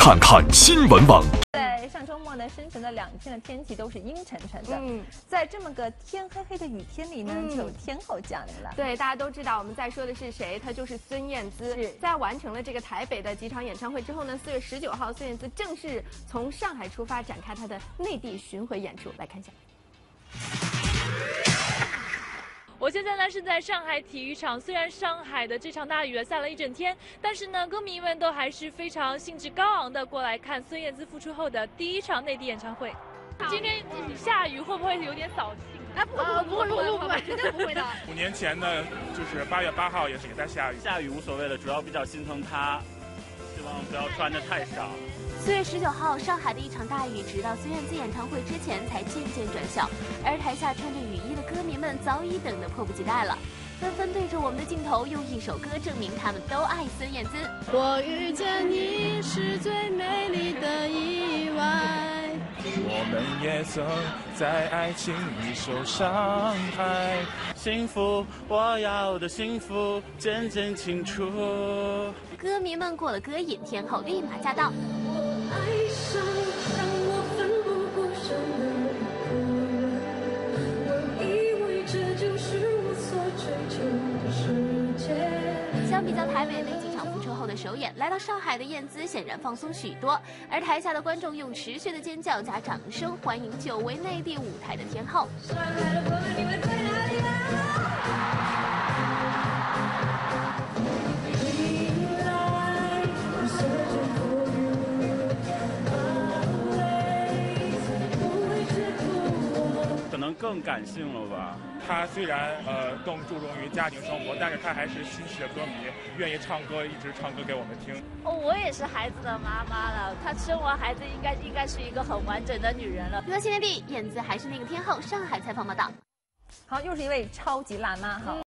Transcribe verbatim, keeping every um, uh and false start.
看看新闻网。 在上周末呢，深圳的两天的天气都是阴沉沉的。嗯，在这么个天黑黑的雨天里呢，嗯、就有天后降临了。 对，大家都知道我们在说的是谁，她就是孙燕姿。是在完成了这个台北的几场演唱会之后呢，四月十九号，孙燕姿正式从上海出发，展开她的内地巡回演出。来看一下。 我现在呢是在上海体育场，虽然上海的这场大雨下了一整天，但是呢，歌迷们都还是非常兴致高昂的过来看孙燕姿复出后的第一场内地演唱会。今天下雨会不会有点扫兴？ 哎，不会不会不会不会，绝对不会的。 五年前呢，就是八月八号也是也在下雨， 下雨无所谓的，主要比较心疼她，希望不要穿的太少。 四月十九号，上海的一场大雨，直到孙燕姿演唱会之前才渐渐转小，而台下穿着雨衣的歌迷们早已等得迫不及待了，纷纷对着我们的镜头用一首歌证明他们都爱孙燕姿。 我遇见你是最美丽的意外， 我们也曾在爱情里受伤害。 幸福，我要的幸福渐渐清楚。 歌迷们过了歌瘾，天后立马驾到。 爱上让我奋不顾身的一个人，我以为这就是我所追求的世界。 相比较台北那几场复出后的首演，来到上海的燕姿显然放松许多，而台下的观众用持续的尖叫加掌声欢迎久违内地舞台的天后。 可能更感性了吧。 他虽然呃更注重于家庭生活，但是他还是心系的歌迷，愿意唱歌，一直唱歌给我们听。 哦，我也是孩子的妈妈了，她生完孩子应该应该是一个很完整的女人了。 娱乐新天地，燕姿还是那个天后。上海采访报道。 好，又是一位超级辣妈哈。